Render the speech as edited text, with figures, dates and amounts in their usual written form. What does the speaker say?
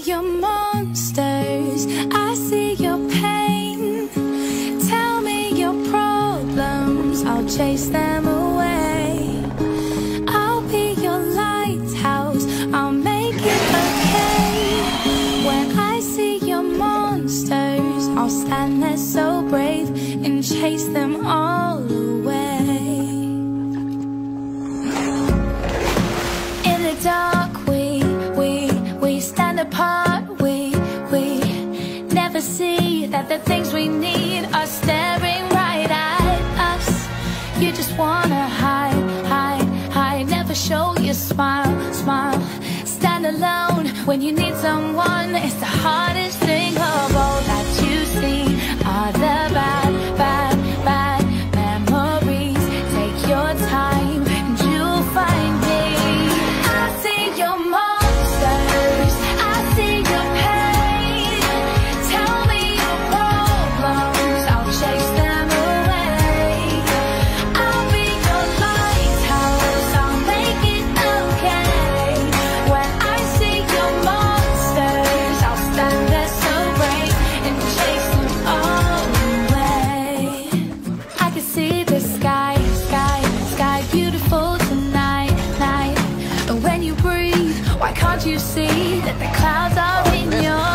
your monsters, I see your pain. Tell me your problems, I'll chase them away. I'll be your lighthouse, I'll make it okay. When I see your monsters, I'll stand there so brave and chase them all away. In the dark, we stand apart. We never see that the things we need are staring right at us. You just wanna hide, never show your smile. Stand alone when you need someone. It's the hardest thing of all that you see are the bad memories. Take your time and you'll find me. I see your monsters, I see your pain. Tell me your problems, I'll chase them away. I'll be your lighthouse, I'll make it okay. When I see your monsters, I'll stand there so brave and chase them all away. I can see the sky, beautiful tonight. And when you breathe, why can't you see that the clouds are in your